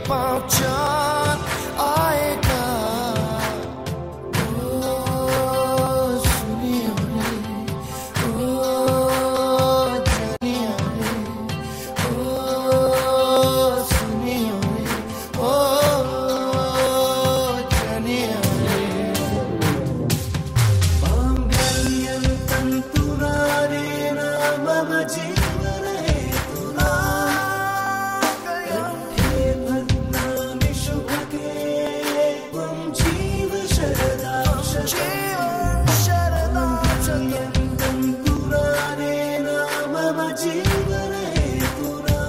पाँव चाँद आएगा। ओ सुनियो रे, ओ जानियो रे, ओ सुनियो रे, ओ जानियो रे। मांगल्यं तन्तुना नेन मम जीवने तुना, कंठे बध्नामि शुभगे त्वं जीव शरदां शतम्। मांगल्यं तन्तुना नेन मम जीवने तुना,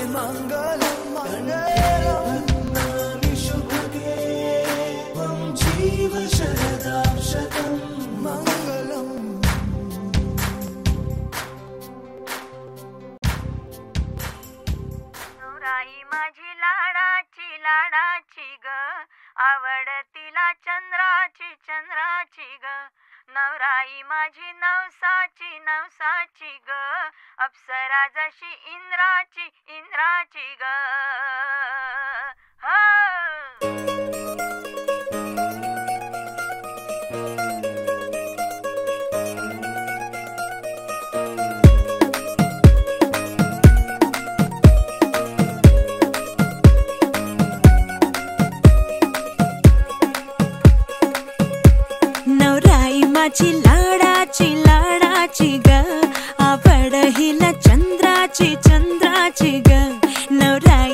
कंठे बध्नामि शुभगे त्वं जीव शरदां शतम्। मंगलम्। नवराई माझी लाडाची लाडाची ग, आवड तिला चंद्राची चंद्राची ग। नवराई माझी नवसाची नवसाची ग, अप्सरा जशी इंद्राची इंद्राची ग। नवराई माझी लाडाची लाडाची ग, आवड हिला चंद्राची चंद्राची ग। नवराई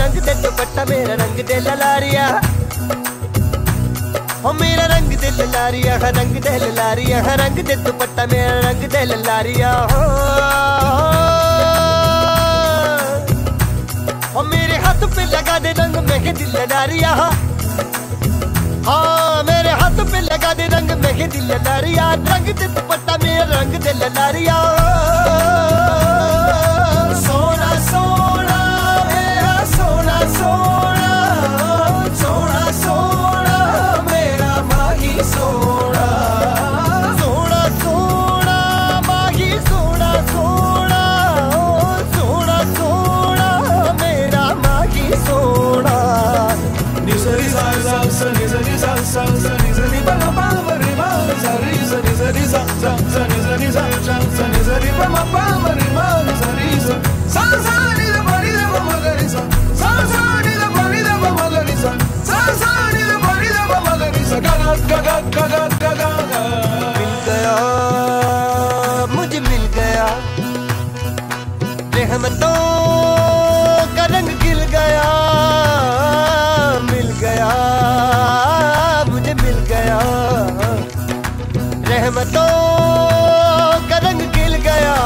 रंग दे दुपट्टा मेरा रंग दे ललारिया, ओ मेरा रंग दे ललारिया, रंग दे ललारिया, रंग दे दुपट्टा मेरा रंग दे ललारिया। ओ मेरे हाथ पे लगा दे रंग मेहंदी ललारिया, हाँ मेरे हाथ पे लगा दे रंग मेहंदी ललारिया, रंग दे दुपट्टा मेरा रंग दे ललारिया। सोना सोना मेरा सोना सोना, सोना सोना मेरा माही सोना, सोना सोना माही सोना सोना, सोना सोना मेरा माही सोना। निसरी सा सा सा निसरी सा सा सा निसरी पा पा रे मा निसरी सा निसरी सा सा सा निसरी सा सा सा निसरी पा पा रे मा निसरी सा सा सा नि द प नि द प म ग रि सा सा सा नि द प नि द प म ग रि सा सा सा नि द प नि द प म ग रि सा गा गा गा गा गा गा गा गा। मिल गया मुझे मिल गया, रहमतों का रंग खिल गया, मिल गया मुझे मिल गया, रहमतों का रंग खिल गया।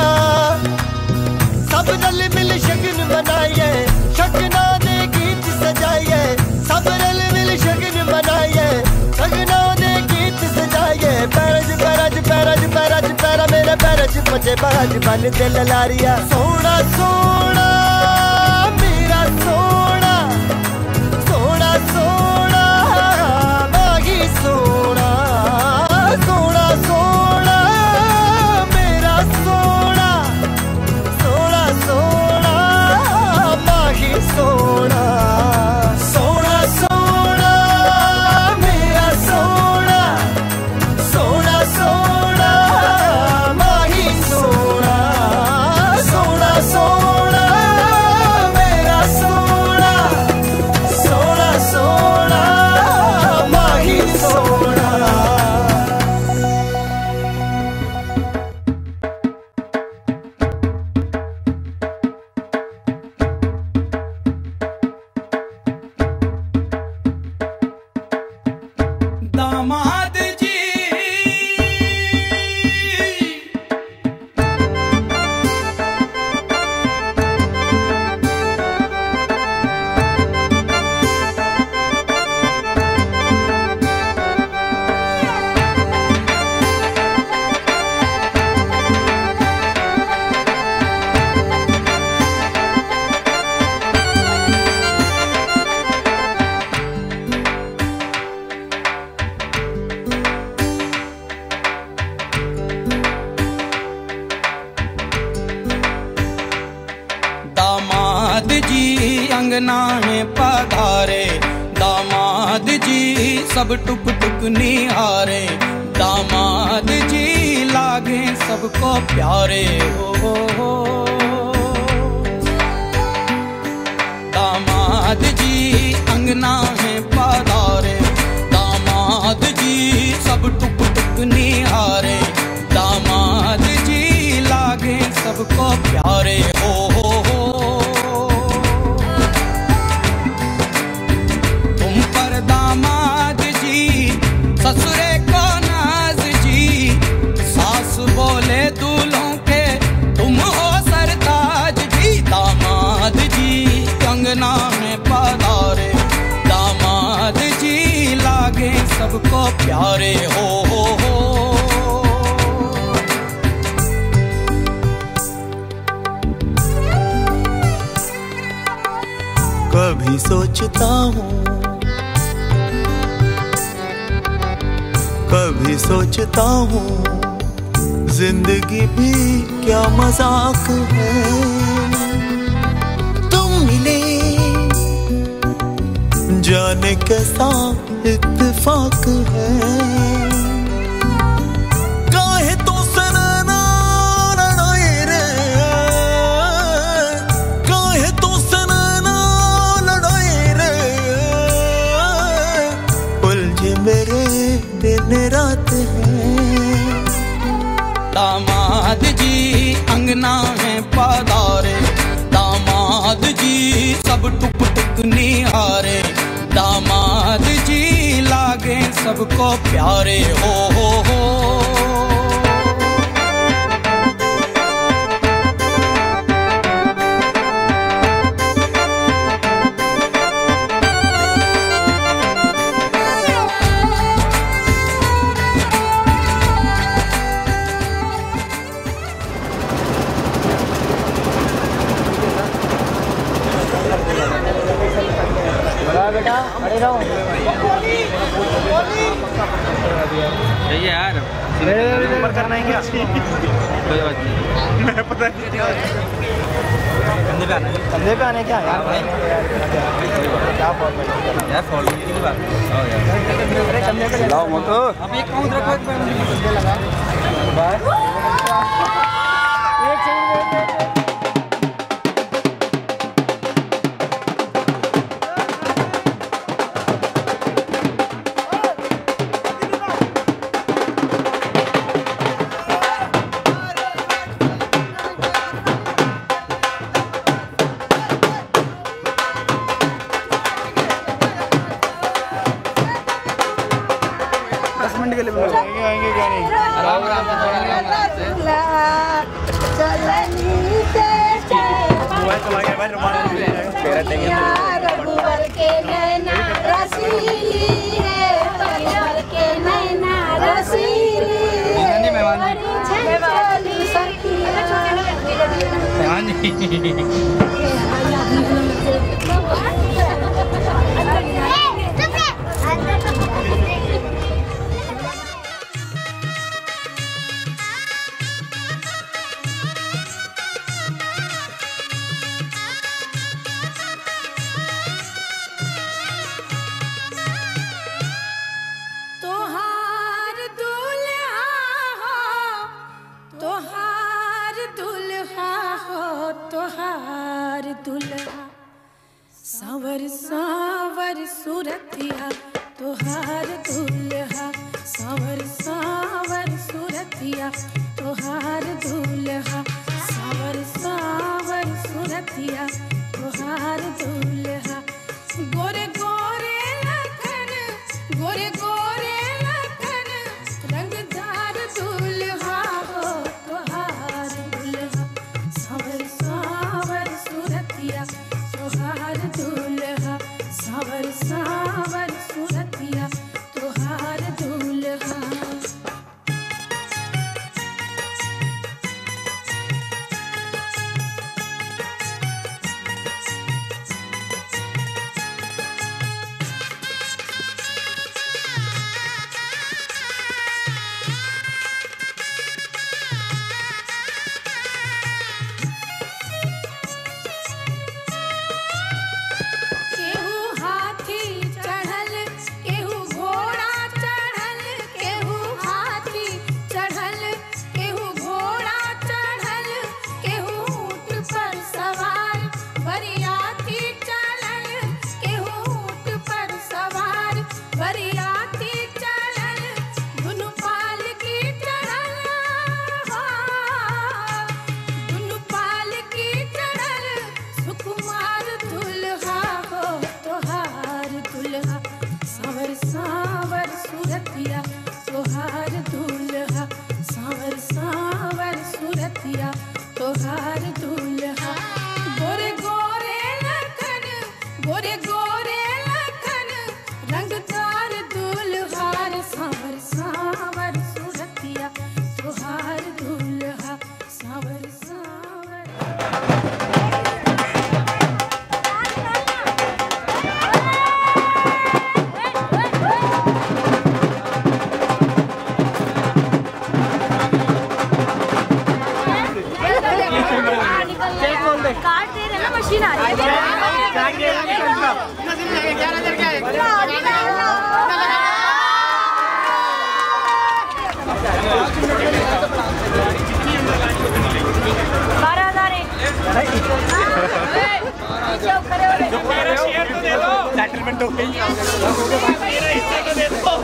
सब रल मिल शगन मनाइए, शगना दे गीत सजाइए, सब रल मिल शगन मनाइए, शगना दे गीत सजाइए। पैरज पैरज पैरज पैरज पैरा मेरे पैरज बजे बाज बन दे ललारिया। सोना सोना मेरा सोना, सोना सोना माही सोना, सोना सोना मेरा सोना, सोना सोना माही सोना। सोना सोना मेरा सोना, सोना सोना माही सोना, सोना सोना मेरा सोना, सोना सोना माही सोना। दामाद जी दामाद जी अंगना में पधारे, दामाद जी सब टुक टुक निहारे, दामाद जी लागे सबको प्यारे हो। दामाद जी अंगना में पधारे, दामाद जी सब टुक टुक निहारे, दामाद जी लागे सबको प्यारे हो। तुम पर दामाद जी ससुरे को नाज जी, सास बोले दूल्हों के तुम हो सरताज जी। दामाद जी अंगना में पधारे, दामाद जी लागे सबको प्यारे हो। कभी सोचता हूँ, कभी सोचता हूँ जिंदगी भी क्या मजाक है। तुम मिले जाने कैसा इत्तेफाक है। काहे तो सनना लड़ाई रे, काहे तो सनना लड़ाई रे, उलझे मेरे दिन रात है। दामाद जी अंगना में पधारे, दामाद जी सब टुक टुक निहारे, दामाद जी लागे सबको प्यारे। हो बेटा खड़े रहो। सही है यार, ऊपर करना है क्या? कोई बात नहीं, मैं पता नहीं कंधे पे आना है। कंधे पे आने क्या यार भाई, क्या फॉर्मेट यार, फॉर्मेट की बात आओ यार। अरे कंधे पे लाओ मत, अब एक काउंट रखो, एक लगा बस एक सेकंड। आएंगे क्या नहीं, सावर सावर सूरतिया तोहार दूल्हा, सावर सावर सूरतिया तोहार दूल्हा, सावर सावर सूरतिया तोहार दूल्हा। गोरे गोरे लखन, गोरे गोरे लखन, रंगदार दूल्हा हो तोहार दूल्हा, सावर सावर सूरतिया तोहार दूल्हा, सावर सावर सूरतिया तोहार दूल्हा। तोहार दूल्हा। गोरे गोरे लखन, गोरे गोरे लखन, रंगदार दूल्हा, सावर सावर सूरतिया तोहार दूल्हा, सावर सावर। कार्ड दे रहे ना, मशीन आ रही है। सेटलमेंट हो गई, मेरा हिस्सा तो दे दो।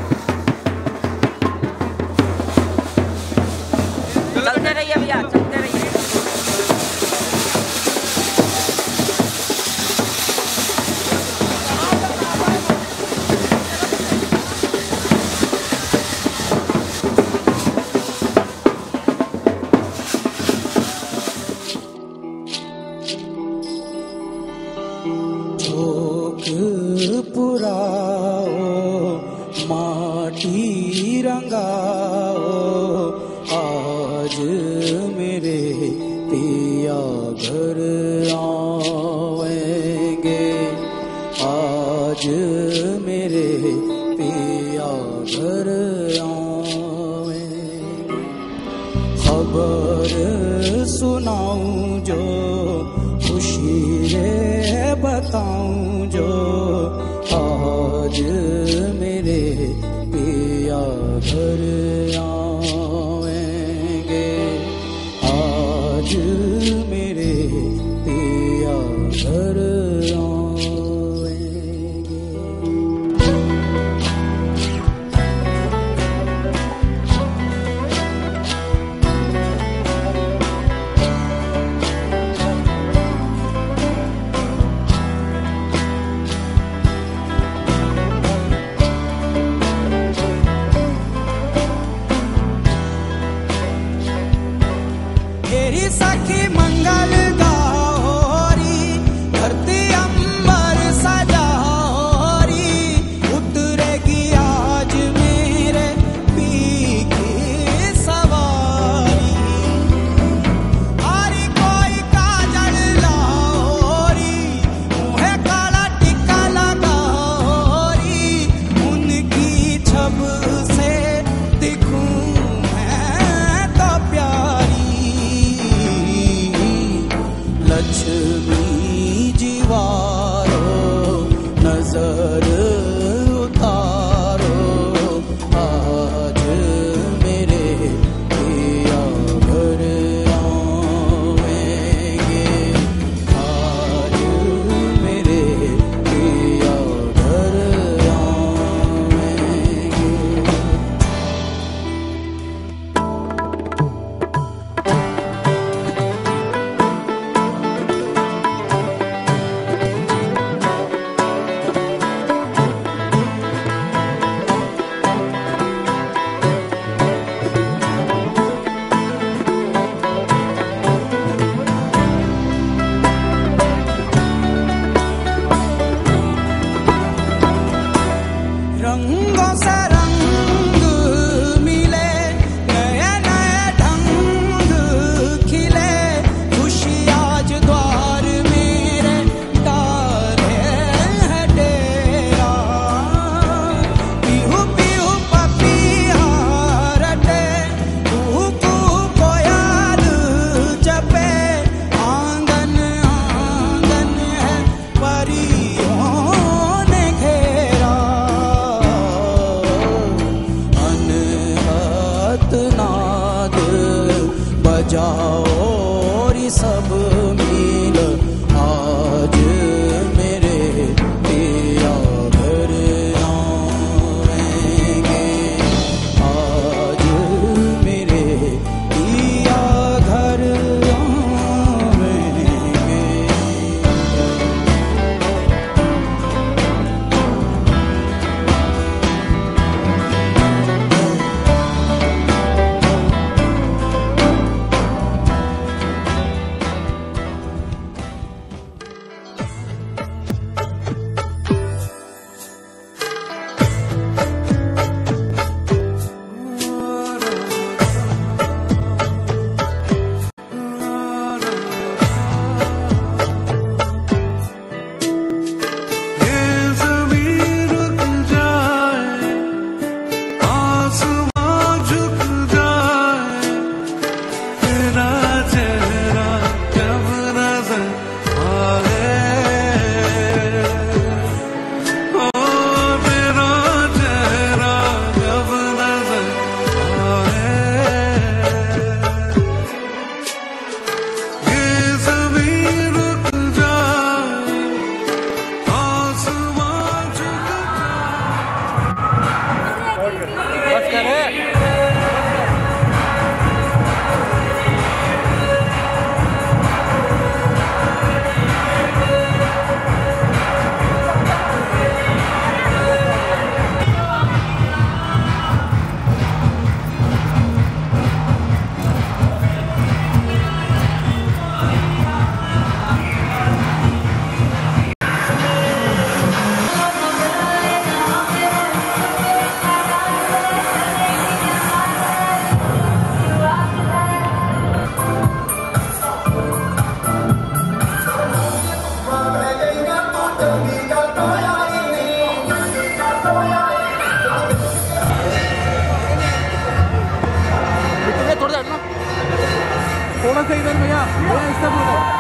चलते रहिए भैया, चलते रहिए। झोंक पुराओ माटी रंगाओ आज मेरे पिया घर आएंगे आज मेरे पिया घर आएंगे खबर सुनाऊं जो खुशी रे बताऊं जो आज मेरे पिया घर आएंगे आज मेरे पिया घर आएंगे। तेरी सखी मंगल गौरी धरती अंबर सजारी उतरेगी आज मेरे पी की सवारी आरी कोई काजल लाओरी मुँहे काला टिक्का लगाओरी उनकी छब से दिखूं मैं तो प्यारी लक्ष्मी जीवारो नजर उतारो आज मेरे पिया घर आएंगे आज मेरे पिया घर आएंगे। थोड़ा सा इधर भैया भैया इस तरफ उधर।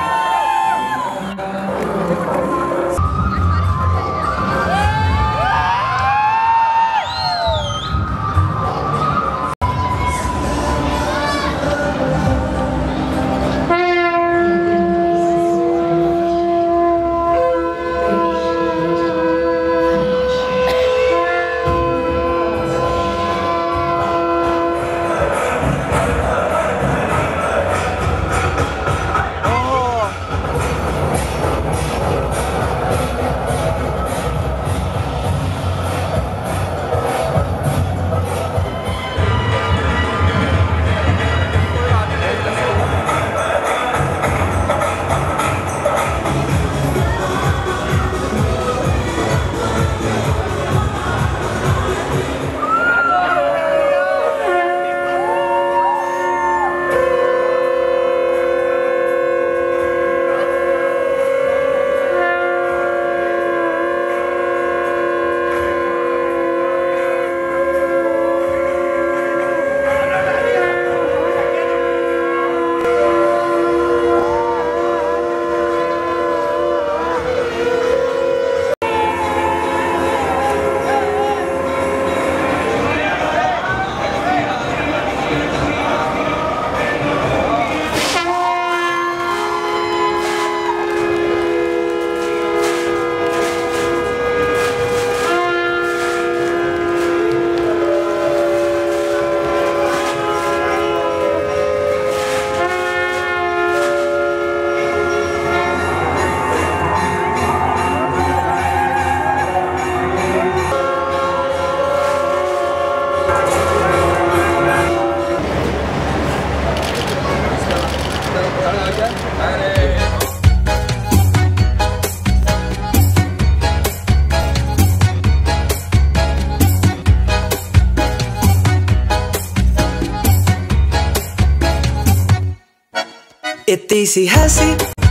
इतनी सी हंसी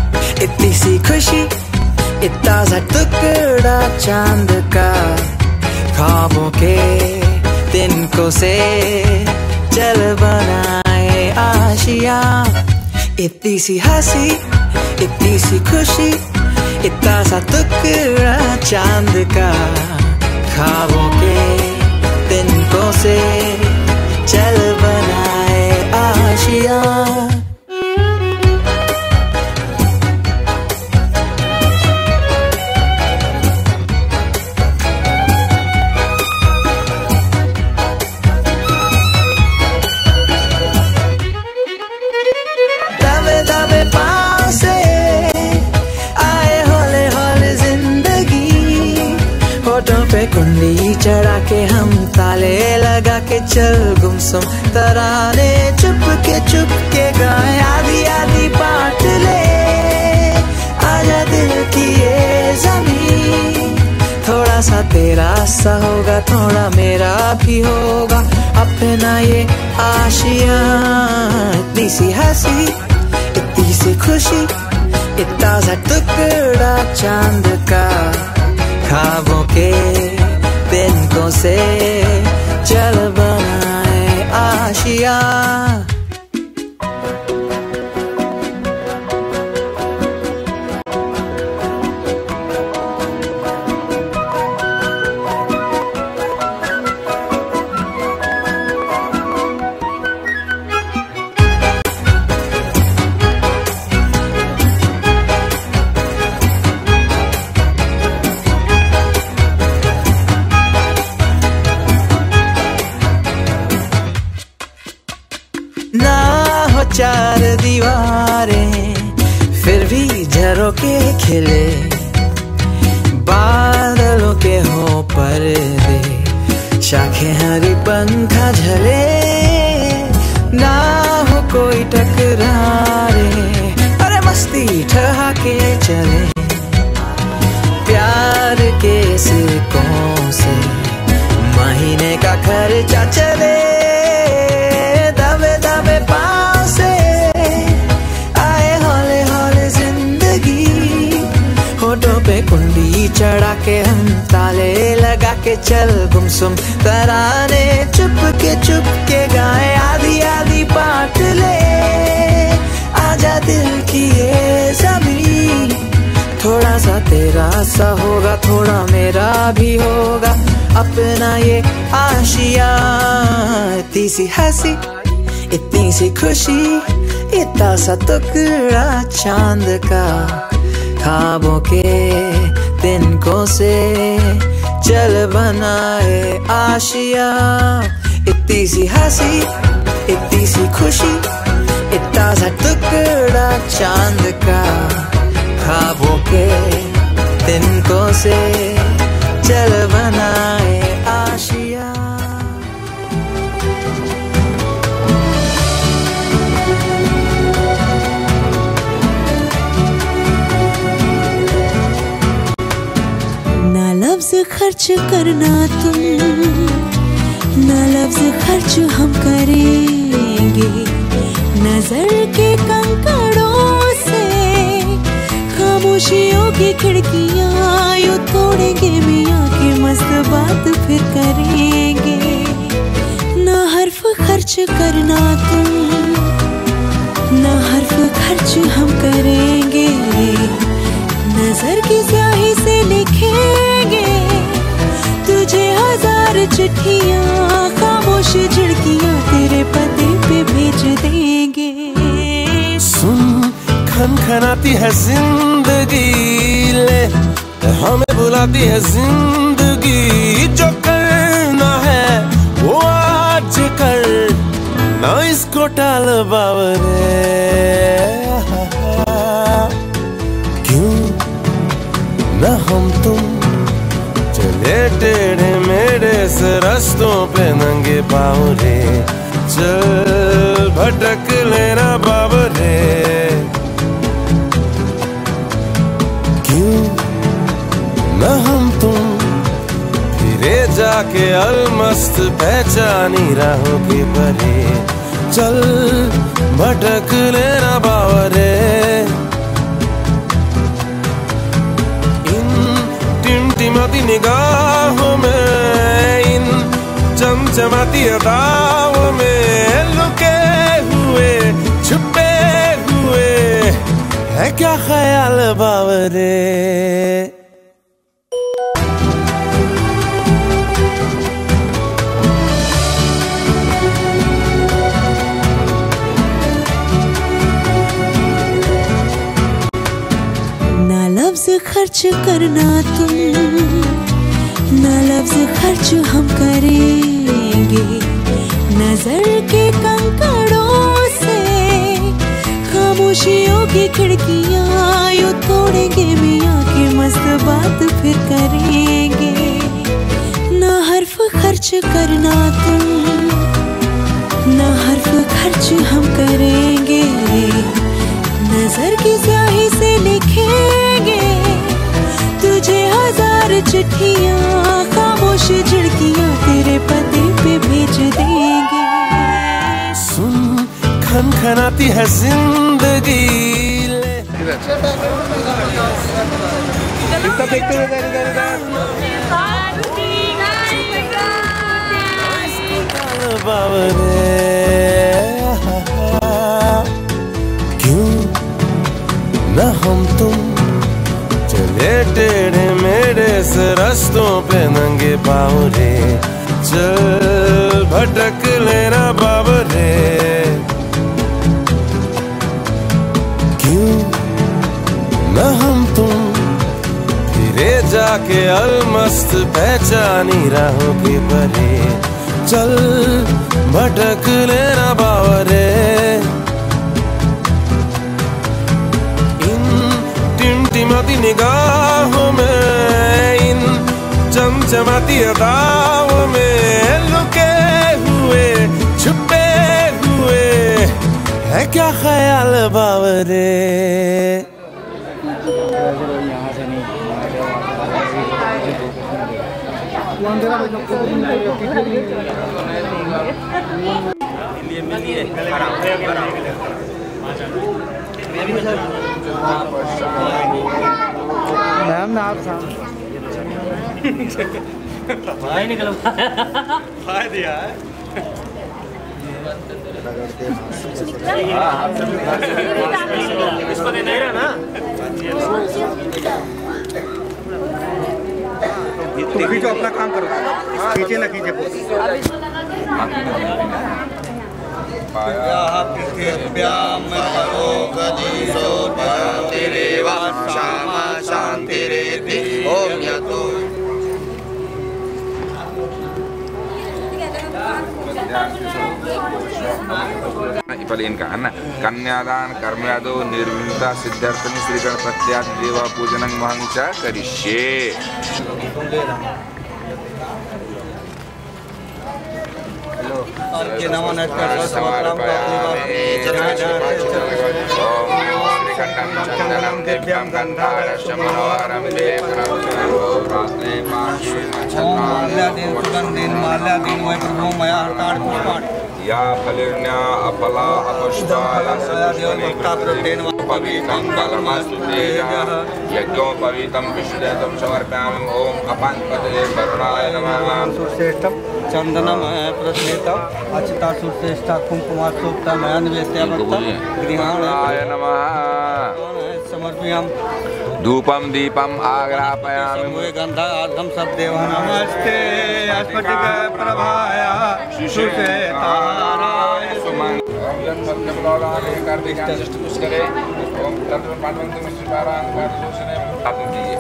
इतनी सी खुशी इतना सा टुकड़ा चांद का ख्वाबों के तिनकों से चल बनाए आशिया। इतनी सी हंसी इतनी सी खुशी इतना सा टुकड़ा चांद का ख्वाबों के तिनकों से चल बनाए आशिया। कुंडली चढ़ा के हम ताले लगा के चल गुमसुम तराने चुप के गाए आधी आधी बांट ले आजा दिल की ये ज़मीन। थोड़ा सा तेरा सा होगा थोड़ा मेरा भी होगा अपना ये आशिया। इतनी सी हंसी इतनी सी खुशी इतना सा टुकड़ा चांद का ख्वाबों के तिनकों से चल बनाए आशिया। चार दीवारें फिर भी झरोके खिले बादलों के हो पर्दे शाखें हरी पंखा झले ना हो कोई टकरारे अरे मस्ती ठहाके चले प्यार के सिक्कों से महीने का खर्चा चले। दबे दबे पाँव से आए हौले हौले जिंदगी होठों पे कुंडी चढ़ा के हम ताले लगा के चल गुमसुम तराने चुप के गाए आधी आधी बांट ले दिल की ये ज़मीं, थोड़ा सा तेरा सा होगा, थोड़ा मेरा भी होगा, अपना ये आशिया। इतनी सी हंसी, इतनी सी खुशी, इतना सा टुकड़ा चांद का, ख्वाबों के तिनकों से चल बनाए आशिया। इतनी सी हंसी, इतनी सी खुशी, इतना सा टुकड़ा चांद का, ख्वाबों के तिनकों से चल बनाए आशिया। ना लफ्ज खर्च करना तुम, ना लफ्ज खर्च हम करेंगे, नजर के कंकड़ों से खामोशियों की खिड़कियां यूं तोड़ेंगे, मियाँ की मस्त बात फिर करेंगे। ना हर्फ खर्च करना तुम, ना हर्फ खर्च हम करेंगे, नजर की स्याही से लिखेंगे तुझे हजार चिट्ठियां, खामोश झिड़कियां तेरे पते पे भेज देंगे। सुन खनखनाती है जिंदगी, ले हमें बुलाती है जिंदगी, जो करना है वो आज कर, ना इसको टाल बावरे। क्यों न हम तुम चले टेढ़े मेढ़े से रास्तों पे नंगे पाँव रे, चल भटक लेना बाबरे। क्यों न हम तुम फिरे जाके अलमस्त पहचानी राहों के परे, चल भटक लेना बाबरे। टिमटिमाती निगाहों में, इन चमचमाती अदाओं में, लुके हुए छुपे हुए है क्या ख्याल बावरे। ना लफ्ज खर्च करना तुम, ना लफ्ज खर्च हम करेंगे, नजर के कंकड़ों से खामोशियों की खिड़कियां यूं तोड़ेंगे, मियाँ की मस्त बात फिर करेंगे। ना हर्फ खर्च करना तुम, ना हर्फ खर्च हम करेंगे, नजर की स्याही से लिखेंगे तुझे हजार चिट्ठियां, खामोश झिड़कियां तेरे पते पे भेज देंगे। सुन खनखनाती है जिंदगी, क्यों न हम तुम चले टेढ़े मेढ़े से रास्तों पे नंगे पाँव रे, चल भटक लेना बाबरे। क्यों न हम तुम फिरे जाके अलमस्त पहचानी राहों के परे, चल भटक लेना बावरे। इन टिमटिमाती निगाहों में, इन चमचमाती अदाओं में, लुके हुए छुपे हुए है क्या ख्याल बावरे। मैम ना आप भाई निकल दिया है। इसको देना है ना। तुम खींचो, अपना काम करो, खींचे ना खींचे Ipaliin ka anak kanyadaan karmyado nirminta siddharthani Sri Ganapatya Deva Pujanang Mahancha Karishe. या फलिर्ण्या अपला अपष्टाया सदुष्टनेन पवित्रं कालमास्तुतेजः यज्ञोपवीतं विष्णुदेवं समर्पयामि ओम अपानपतये वरुणाय नमः सुश्रेष्ठं चंदनम प्रथमेतम अचिता सुश्रेष्ठा कुंकुमार्चोक्तम अन्वेत्यावत्तम गृहाणाय नमः समर्पयामि धूपम दीपम आग्रापयामि गंधार्धम सद्देव नमस्ते अस्फटिक प्रभाया सुश्रेताराय सुमन ओम भक्तबलाने कार्तिक जस्ट कुछ करे ओम तंत्र पाठवंत मिश्र पारायण कर दोषने आदि कीजिए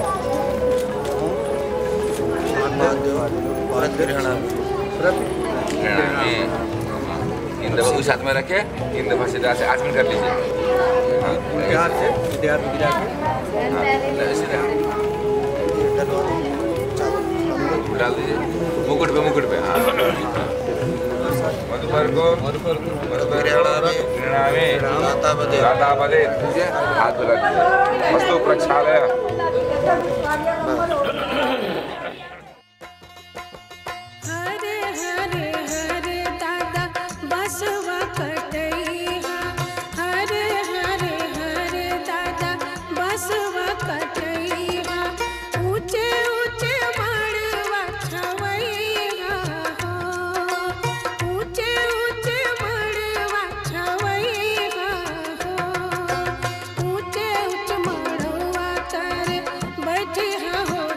इन दफा उस हाथ में रखे इन दफा सीधा से आचमन कर लीजिए प्यार से विद्यार्थी गिरा के डाल दीजिए मुकुट पे हाँ मधुपर को रातापदे दीजिए हाथ मिला दीजिए वस्तु प्रक्षालय बैठे हो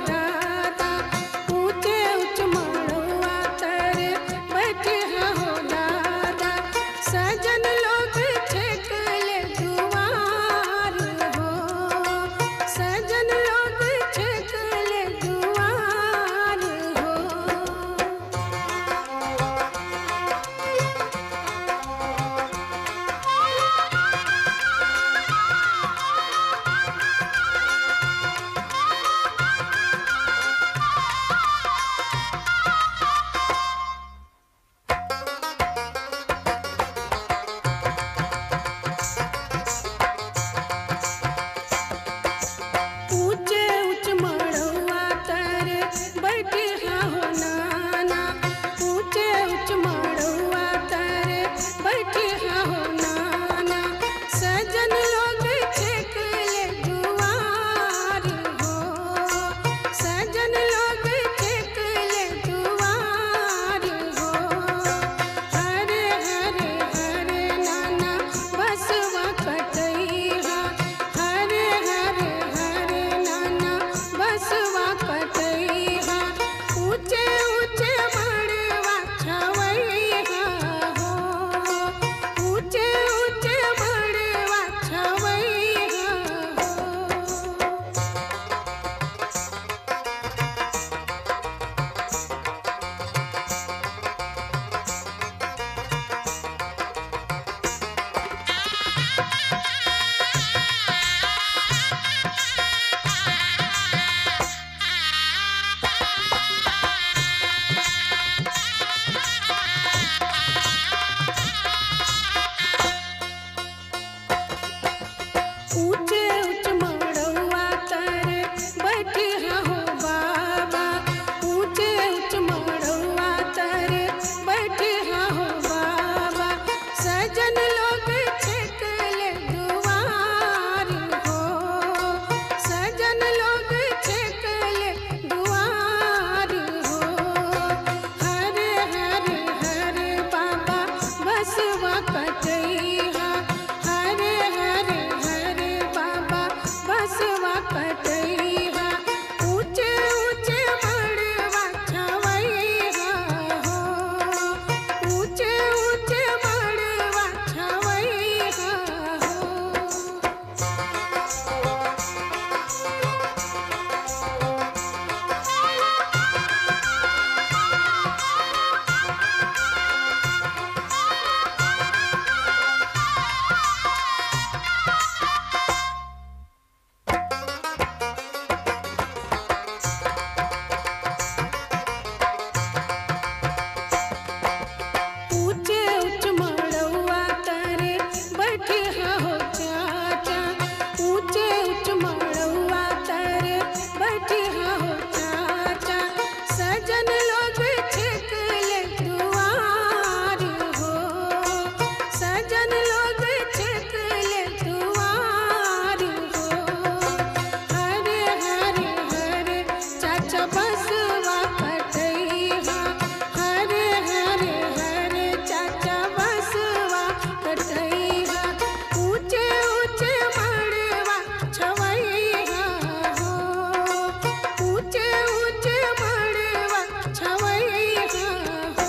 चाचा बसवा कटैया हरे हरे हरे चाचा बसवा कटैया ऊंचे ऊंचे मड़वा छवैया हो ऊंचे ऊंचे मड़वा छवैया हो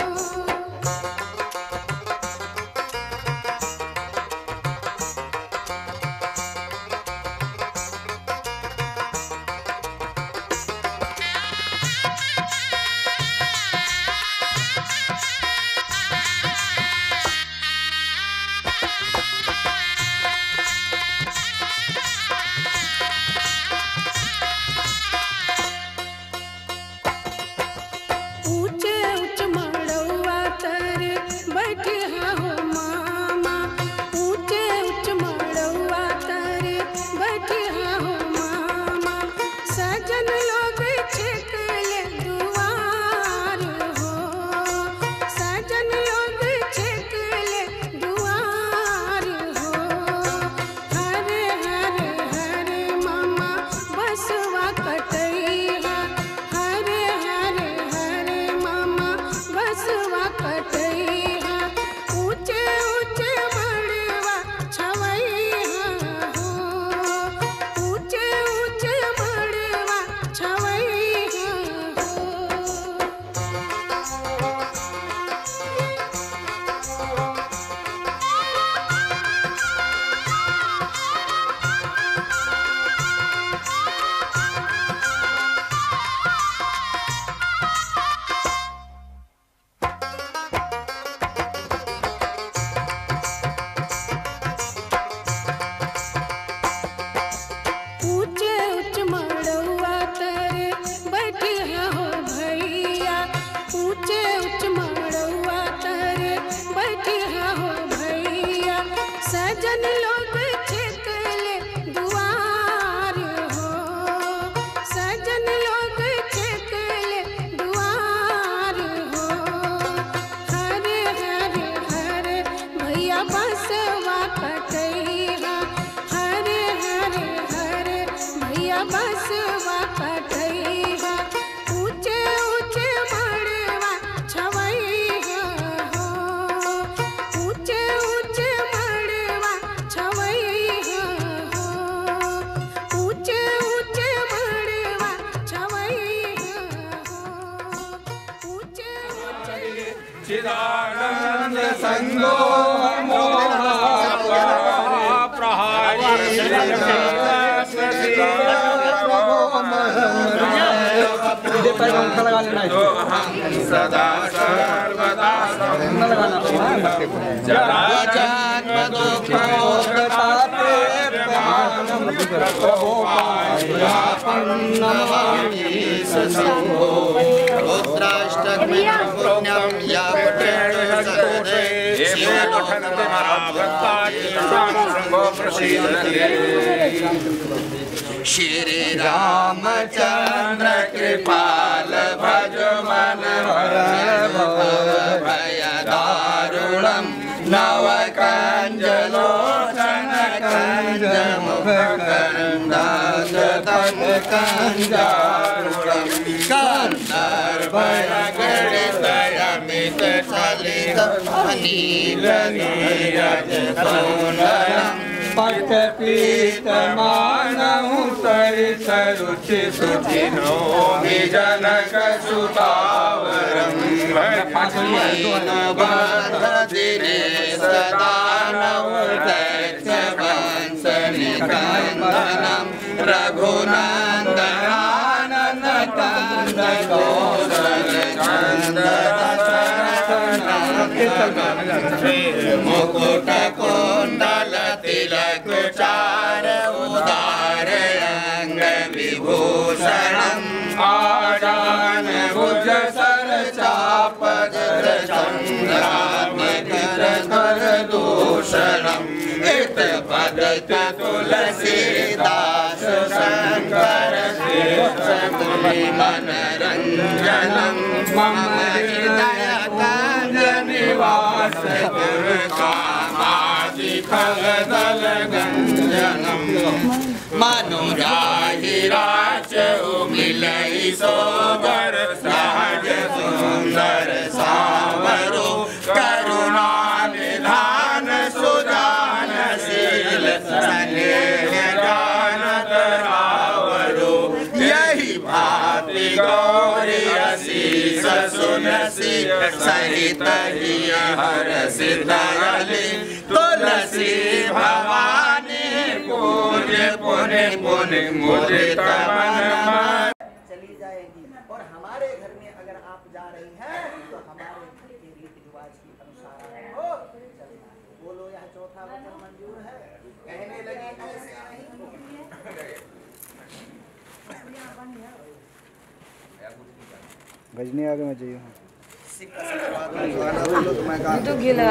ऊंचे ऊंच मड़वा तरे बैठिया हो मामा ऊंचे ऊंच मड़वा तरे बैठिया हो मामा सजन लोग छेकले दुआर हो सजन लोग छेकले दुआर हो हरे हरे हरे मामा बसवा कटैया हरे हरे हरे मामा बसवा कटैया ऊंचे ऊंचे मड़वा छवैया हो ऊंचे ऊंचे मड़वा छवैया हो ऊंचे ऊंच मड़वा तरे बैठिया हो भैया ऊंचे ऊंच मड़वा तरे बैठिया हो भैया सजन लोग छेकले दुआर हो सजन लोग छेकले दुआर हो हरे हरे हरे भैया बसवा कटैया हरे हरे हरे भैया बसवा कटैया ऊंचे ऊंचे मड़वा छवैया हो ऊंचे ऊंचे मड़वा छवैया हो ऊंचे ऊंचे मड़वा छवैया हो ऊंचे ऊंचे चिदानंद संगो मोहा सदा सर्वदा जरा श्री रामचंद्र कृपाल भज मन भय दारुणम नव कंजलोचन कंज मुख कंदान कंजारुणम कंदर्भय गणित चलित नील नीरज सुंदरम पट पीत मानहु सरिस रुचि सुचिनो जनक सुतावरम दिने सदानव दैत्य वंश निकंदनम रघुनंदनानन कंद कौशल मुकुट कुंडल तिलक चार उदार अंग विभूषणम आजान भुज सर चाप चंद्रात्मक कर दूषणम इत पदत तुलसीदास शंकर मुनि मनरंजनम मम हृदय कांज निवास कामादि खगदल गंजनम मनुराहिराच मिलई सोबर सहज सुंदर सावरो करुणा निधान सुदान शील स्नेह जानत रावरो यही भांति गौरी असीस सुनसी सहित हर सिद्धि तुलसी भवानी पूज्य पुण्य पुण्य मुदित मन चली जाएगी। और हमारे घर में अगर आप जा रही हैं तो हमारे घर के रीति रिवाज के अनुसार आपको चलना है। बोलो यह चौथा वचन मंजूर है। कहने लगी ऐसे नहीं गजनी आगे में चाहिए तो गिला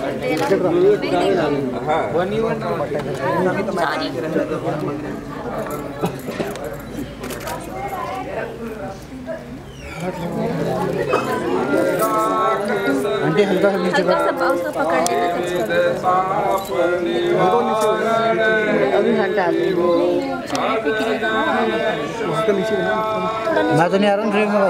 आंटी हल्का सा नीचे उसका पकड़ अभी हटा उसका नीचे मैं तो नहीं आ रहा हूँ ट्रेन में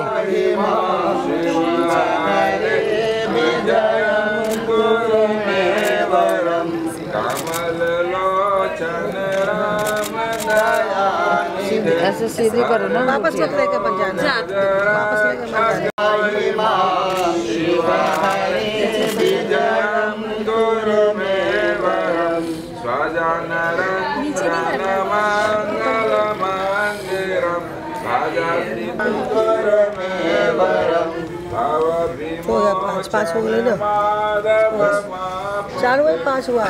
भाई ऐसे सीधे करो ना वापस लेके बन जाना वापस लेके पाँच हो गए ना 4 हुए 5 हुआ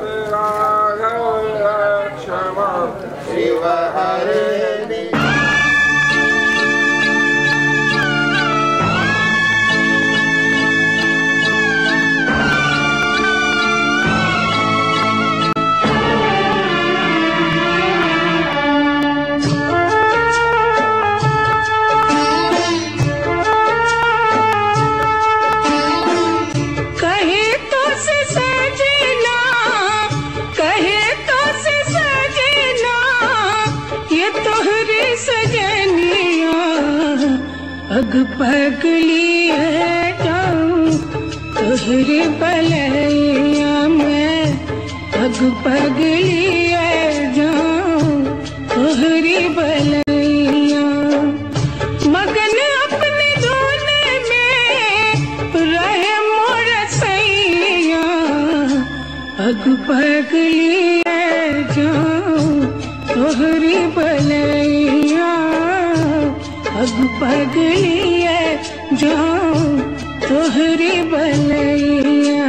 पग पगली है जाऊं तोहरे बलैया में पग पगली है जाऊं तोहरे बलैया मगन अपने धोने में रहे मोर सैया पग पगली है जाऊं तोहरे बलैया पग पगली है जाऊं तोहरे बलैया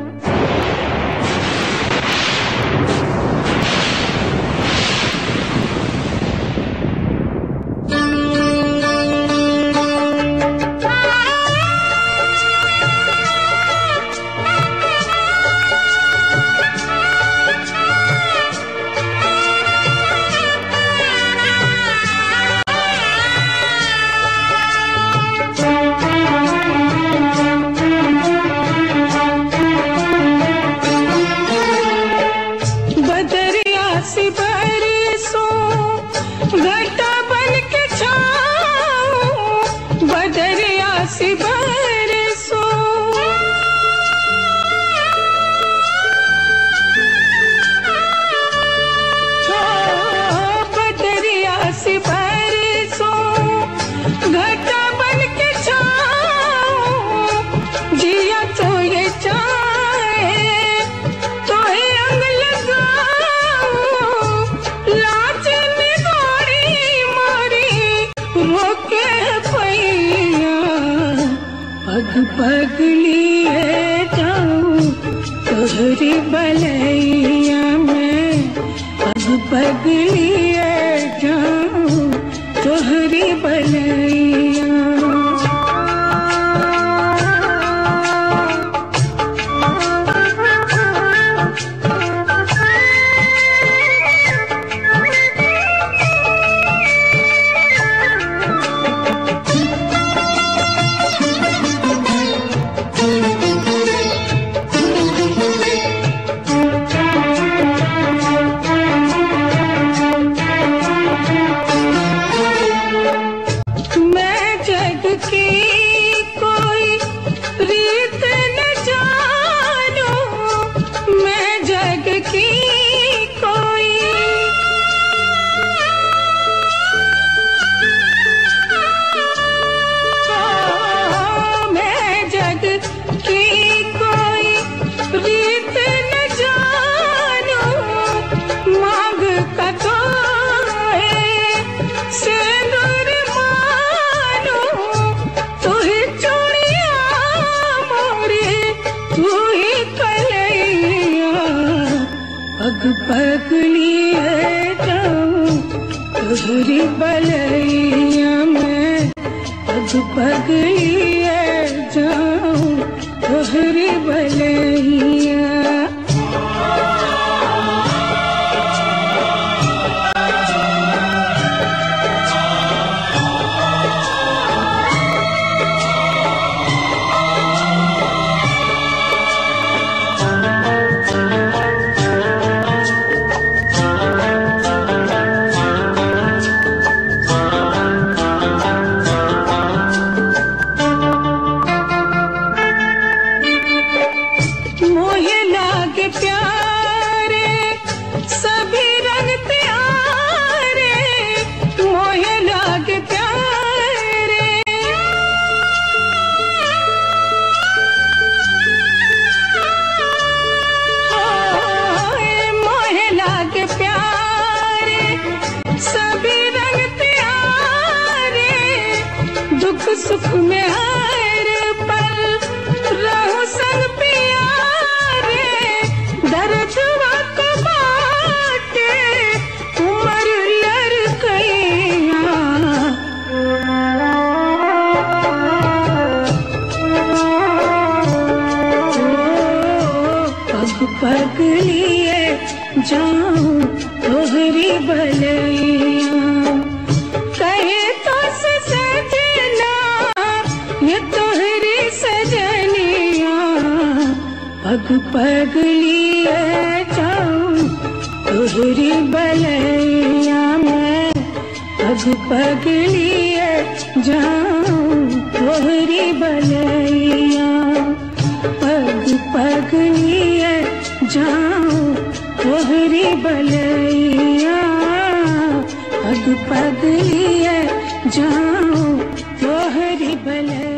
पगली है जाऊं तोहरे बलैया में पग पगली है जाऊं तोहरे बलैया पगली जाऊं तोहरी बलैया में, पग पगली जाऊं तोहरी बलैया। सुख में हर पल रहूं संग प्यारे, दर्द वक्त बाटे उमर लड़कैया। पग पग लिए जाऊं तोहरी बलैया, कहे तो ये तोहरी सजनिया। पग पग लिए जाऊं तोहरी बलैया में, पग पग लिए जाऊं तोहरी बलैया, पग पग लिए जाऊं तोहरी बलैया, पग पग लिए जाऊं तोहरी बलैया।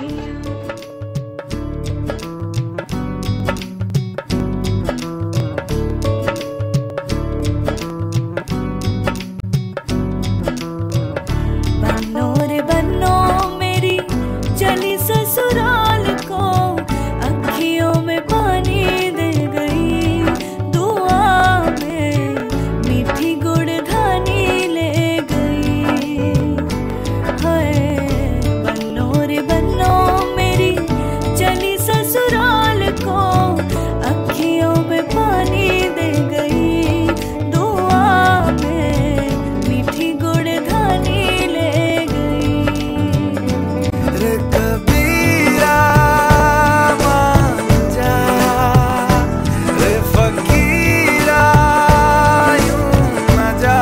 बनो रे बनो मेरी चली ससुराल को, अखियों में पानी दे गई, दुआ में मीठी गुड़धानी ले गई। हाय बनो रे बनो मेरी चली ससुराल को, अखियों में पानी दे गई, दुआ में मीठी गुड़धानी ले गई। रे कबीरा मान जा, रे फकीरा यूं न जा,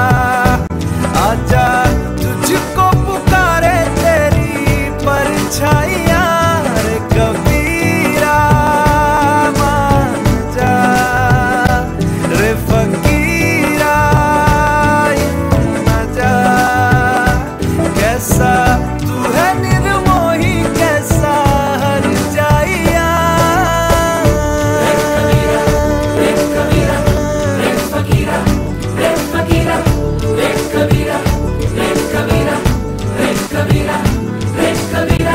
आजा तुझको पुकारे तेरी परछाइयाँ। रे कबीरा मान जा, रे फकीरा यूं न जा, कैसा तू है निर्मोही कैसा हर जाइया। रे कबीरा रे फकीरा रे फकीरा रे कबीरा रे कबीरा रे कबीरा रे कबीरा।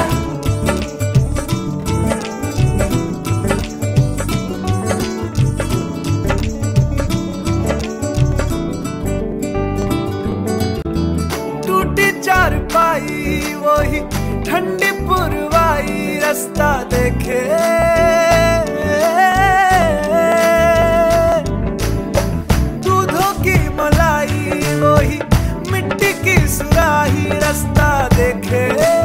टूटी चारपाई वही ठंडी पुरवाई, रास्ता देखे दूधों की मलाई, वही मिट्टी की सुराही, रास्ता देखे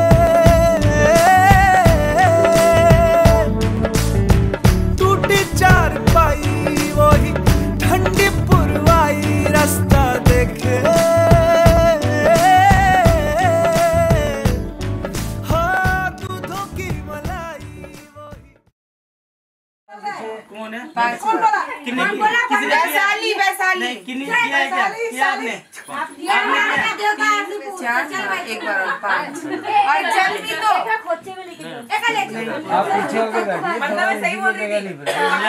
टूटी चारपाई वही ठंडी पुरवाई, रास्ता देखे कौन है? कौन बोला? किसने कौन बोला? किसने किया? वैशाली वैशाली नहीं, किसने किया है क्या? किया आपने? एक बार और 5 और जल्दी तो आप पीछे होके बैठिए, मतलब सही बोल रही थी।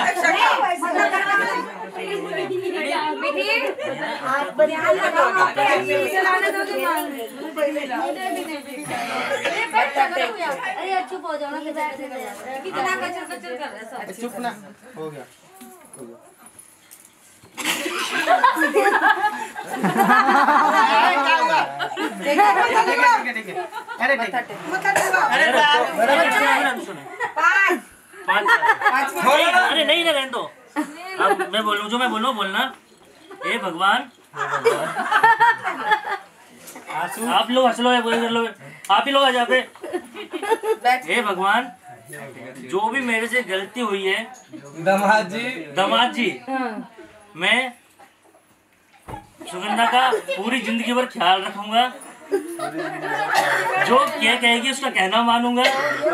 अरे चुप हो जाओ ना, कितना कचर कचर कर रहा है सब। चुप ना हो गया, हो गया। अरे नहीं ना रहने दो। अब मैं बोलूं जो मैं बोलूं बोलना। हे भगवान आप लोग हंस लो, आप ही लोग आ जाते। हे भगवान जो भी मेरे से गलती हुई है दामाद जी मैं सुगंधा का पूरी जिंदगी भर ख्याल रखूंगा। जो क्या कहेगी उसका कहना मानूंगा।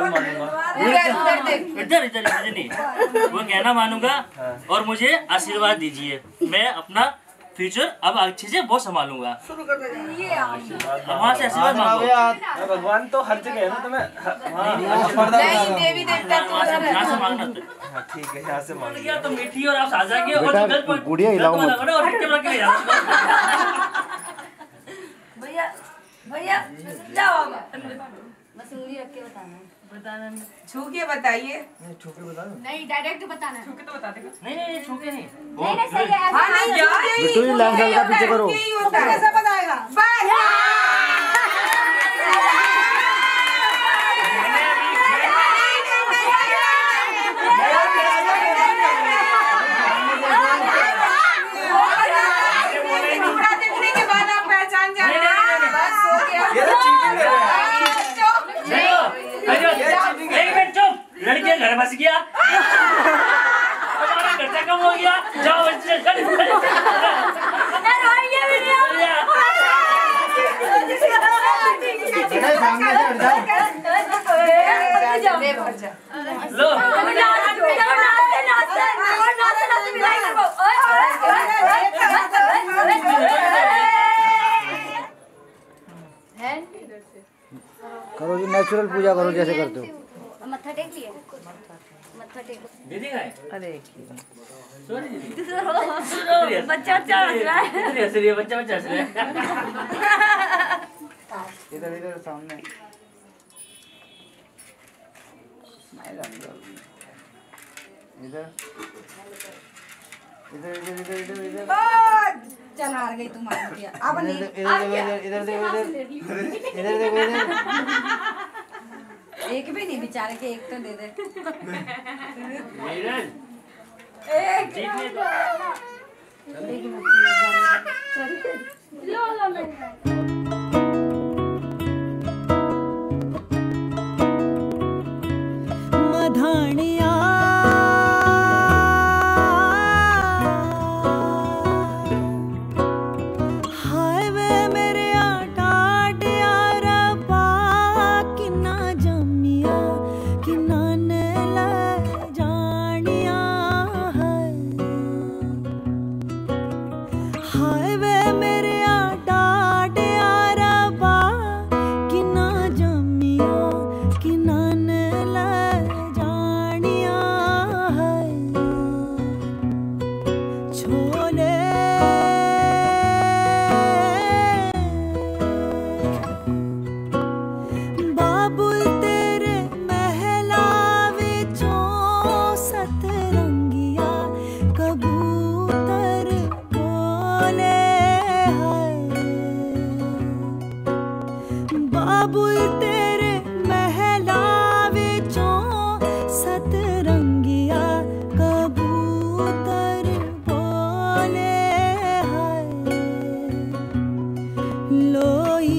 इधर नहीं, वो कहना मानूंगा और मुझे आशीर्वाद दीजिए। मैं अपना फ्यूचर अब अच्छे से बहुत संभालूंगा। वहाँ से आशीर्वाद मांगो। भगवान तो हर जगह है ना, तुम्हें देवी देवता यहाँ से मांगना। ठीक है, यहाँ से मांग गया तो मीठी और आप साझा के और गुड़िया हिलाओ भैया भैया जाओ बस उंगली रख के बताना छू के बताइए। छू के बता नहीं डायरेक्ट बताना। छू के तो बता देगा। नहीं छू के नहीं। नहीं सही है। हाँ नहीं तू ही लैंगल का पीछे करो। कैसे बताएगा? देखने के बाद आप पहचान जाना। बस हो गया। एक मिनट चुप। लड़के घर बस गया हमारा खर्चा कम हो गया। जाओ लो करो जी, नेचुरल पूजा करो जैसे करते हो। मत्था टेक लिए। मत्था टेक। दीदी का है? अरे सॉरी दीदी। बच्चा हंस रहा है। बच्चा हंस रहा है। इधर सामने स्माइल इधर चला आ गई तुम्हारी। अब नहीं इधर देखो एक भी नहीं बेचारे के एक तो दे दे। मधानिया हाय वे मेरे आटाट यारा पा किन्ना जमिया किन्ना ने ले जानिया है। हाय वे मेरे आटाट यारा पा किन्ना जमिया किन्ना ने ले जानिया है। छोले बाबुल तेरे महला विचों सतरंगिया कबूतर बोले है। बाबुल तेरे महला विचों सतरंगिया कबूतर बोले है। लोई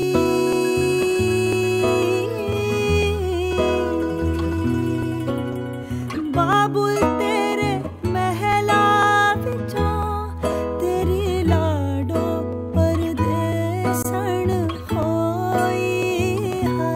बाबुल तेरे महला विचों तेरी लाडो परदेसन होई है।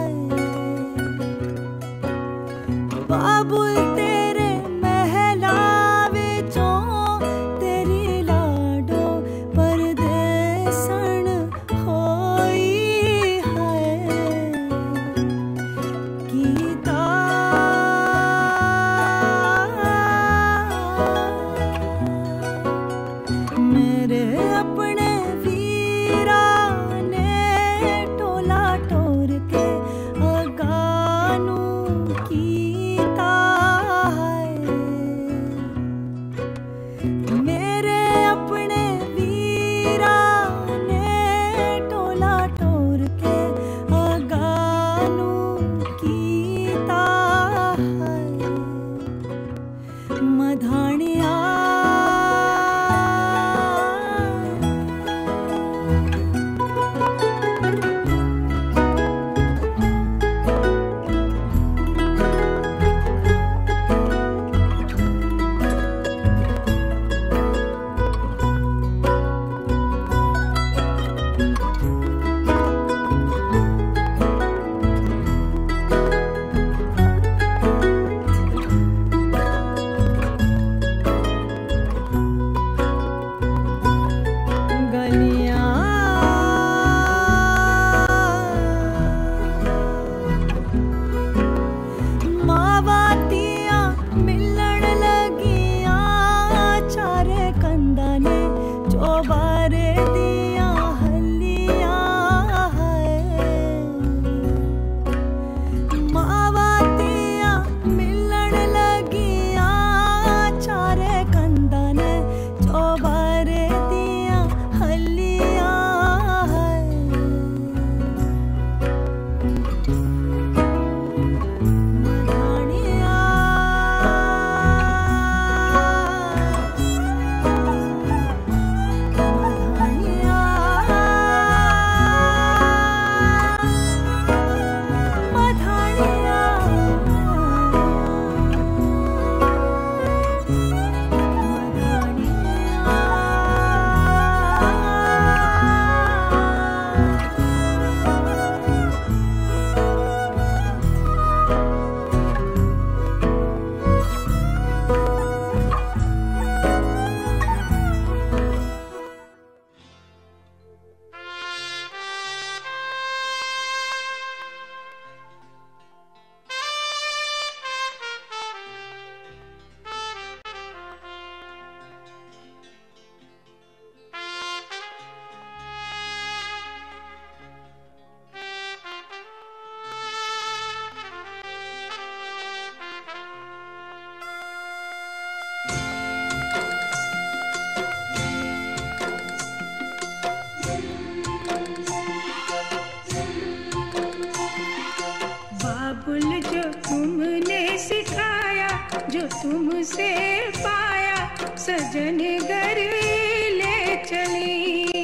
तुमसे पाया सजन घर ले चली।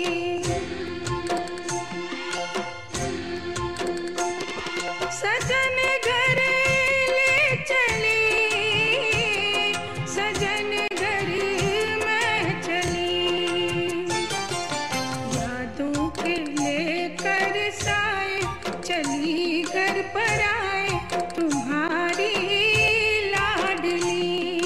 सजन घर ले चली, सजन घर मैं चली। यादों के लेकर साए चली घर पर आए तुम्हारी लाडली।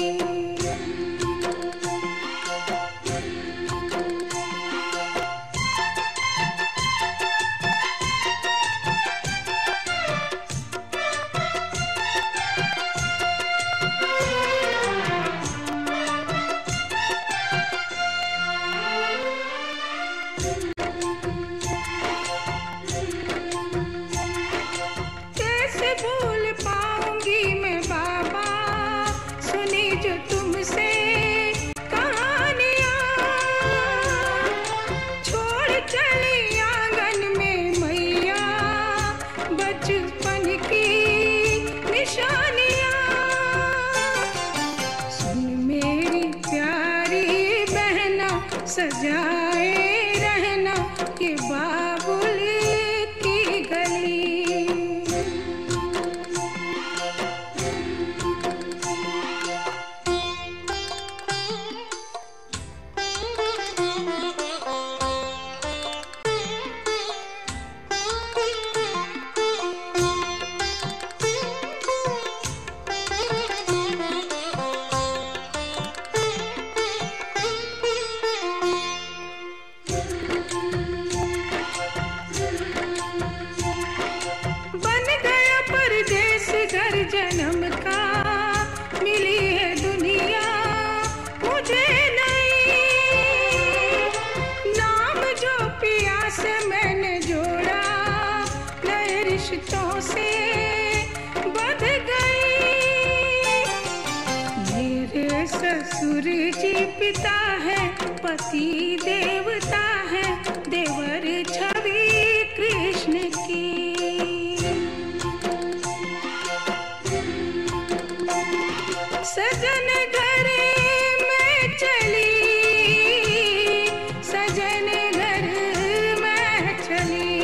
कैसे भूल पाऊंगी मैं बाबा सुनी जो तुमसे कहानियां। छोड़ चली आंगन में मैया बचपन की निशानियां। सुन मेरी प्यारी बहना सजाए रहना ये बाबुल की गली। बन गया परदेस घर जन्म का, मिली है दुनिया मुझे नहीं। नाम जो पिया से मैंने जोड़ा नए रिश्तों से बंध गई। मेरे ससुर जी पिता है पति देवता है देवर छवि कृष्ण की। सजन घर में चली, सजन घर में चली।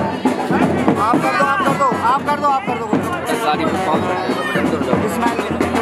आप कर दो, आप कर दो। सारी